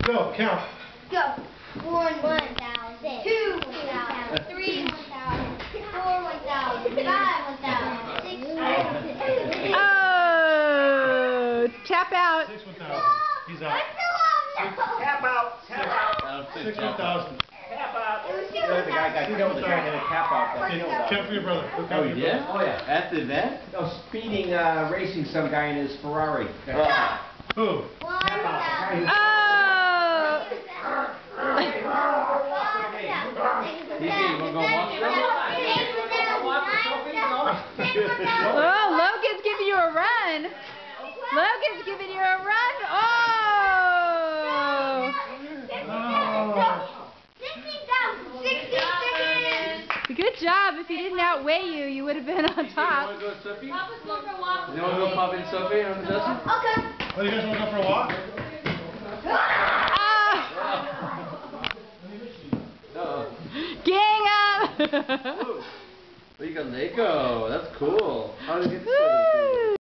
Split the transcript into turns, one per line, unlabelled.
Go, count.
Go. 1,000. 2,000. 3,000. 4,000. 5,000. 6,000.
Oh, tap out.
6,000. He's out.
Tap out. Tap out.
6,000.
Tap out.
The guy got killed trying to tap out.
Count for your brother. Go count
Oh,
for
you
your
did?
brother.
Oh, yeah.
At the event?
No, speeding, racing some guy in his Ferrari.
Who?
1,000.
Oh. Oh, Logan's giving you a run. Logan's giving you a run. Oh.
60 seconds.
Good job. If he didn't outweigh you, you would have been on top.
You want to go, Sophie? You want to go pop in, Sophie, on the dozen?
Okay.
Oh, you guys want to go for a walk?
Gang up!
Well, you got Lego. That's cool. How did you get this?